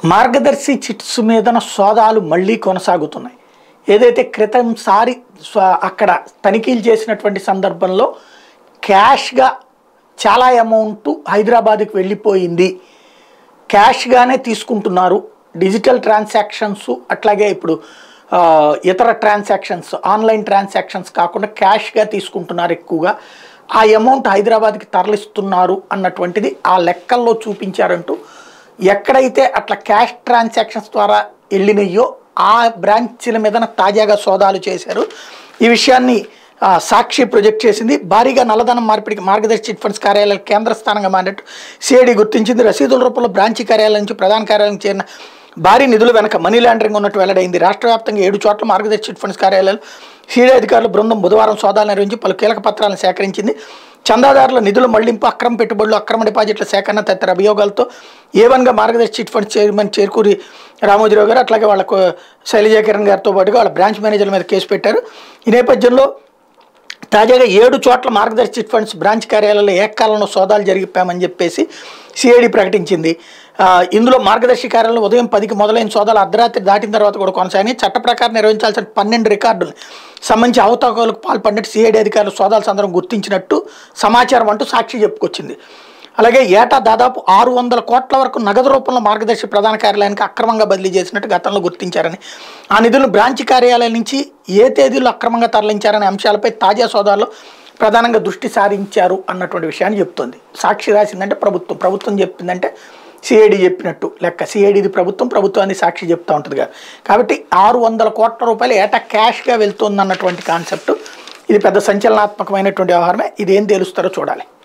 మార్గదర్శి chits మీదన సోదాలు మళ్ళీ కొనసాగుతున్నాయి. ఏదైతే క్రితంసారి అక్కడ తనిఖీలు చేసినటువంటి సందర్భంలో క్యాష్గా చాలా అమౌంట్ హైదరాబాద్కి వెళ్ళిపోయింది, క్యాష్గానే తీసుకుంటున్నారు, డిజిటల్ ట్రాన్సాక్షన్స్ అట్లాగే ఇప్పుడు ఇతర ట్రాన్సాక్షన్స్ ఆన్లైన్ ట్రాన్సాక్షన్స్ కాకుండా క్యాష్గా తీసుకుంటున్నారు ఎక్కువగా, ఆ అమౌంట్ హైదరాబాద్కి తరలిస్తున్నారు అన్నటువంటిది ఆ లెక్కల్లో చూపించారంటూ ఎక్కడైతే అట్లా క్యాష్ ట్రాన్సాక్షన్స్ ద్వారా వెళ్ళినయో ఆ బ్రాంచ్ల మీద తాజాగా సోదాలు చేశారు. ఈ విషయాన్ని సాక్షి ప్రొజెక్ట్ చేసింది. భారీగా నల్లధనం మార్పిడికి మార్గదర్శి చిట్ ఫండ్స్ కార్యాలయాలు కేంద్ర స్థానంగా మారినట్టు సిఐడి గుర్తించింది. రసీదుల రూపంలో బ్రాంచీ కార్యాలయం నుంచి ప్రధాన కార్యాలయం చేరిన భారీ నిధుల వెనక మనీ లాండరింగ్ ఉన్నట్టు వెల్లడైంది. రాష్ట్ర వ్యాప్తంగా 7 చోట్ల మార్గదర్శి చిట్ ఫండ్స్ కార్యాలయాలు సిఐడి అధికారుల బృందం బుధవారం సోదాలు నిర్వహించి పలు కీలక పత్రాలను సేకరించింది. చందాదారుల నిధుల మళ్లింపు, అక్రమ పెట్టుబడులు, అక్రమ డిపాజిట్ల సేకరణ తదితర అభియోగాలతో ఏవన్గా Margadarsi chit funds chairman Cherukuri Ramoji Rao గారు అట్లాగే వాళ్ళకు శైలజా కిరణ్ గారితో పాటుగా వాళ్ళ బ్రాంచ్ మేనేజర్ల మీద కేసు పెట్టారు. ఈ నేపథ్యంలో తాజాగా 7 చోట్ల మార్గదర్శి చిట్ ఫండ్స్ బ్రాంచ్ కార్యాలయాల్లో ఏకకాలంలో సోదాలు జరిపామని చెప్పేసి సిఐడి ప్రకటించింది. ఇందులో మార్గదర్శి కార్యాలయంలో ఉదయం 10కి మొదలైన సోదాలు అర్ధరాత్రి దాటిన తర్వాత కూడా కొనసాగినాయి. చట్ట ప్రకారం నిర్వహించాల్సిన 12 రికార్డులు సంబంధించి అవకతవకలకు పాల్పడినట్టు సిఐడి అధికారులు సోదాల సందర్భం గుర్తించినట్టు సమాచారం అంటూ సాక్షి చెప్పుకొచ్చింది. అలాగే ఏటా దాదాపు 600 కోట్ల వరకు నగదు రూపంలో మార్గదర్శి ప్రధాన కార్యాలయానికి అక్రమంగా బదిలీ చేసినట్టు గతంలో గుర్తించారని, ఆ నిధులను బ్రాంచ్ కార్యాలయం నుంచి ఏ తేదీలో అక్రమంగా తరలించారనే అంశాలపై తాజా సోదాల్లో ప్రధానంగా దృష్టి సారించారు అన్నటువంటి విషయాన్ని చెప్తుంది. సాక్షి రాసిందంటే ప్రభుత్వం చెప్పిందంటే సిఐడి చెప్పినట్టు లెక్క. సిఐడిది ప్రభుత్వాన్ని సాక్షి చెప్తూ ఉంటుంది కదా. కాబట్టి 600 కోట్ల రూపాయలు ఏటా క్యాష్గా వెళ్తుంది అన్నటువంటి కాన్సెప్ట్. ఇది పెద్ద సంచలనాత్మకమైనటువంటి వ్యవహారమే. ఇది ఏం తెలుస్తారో చూడాలి.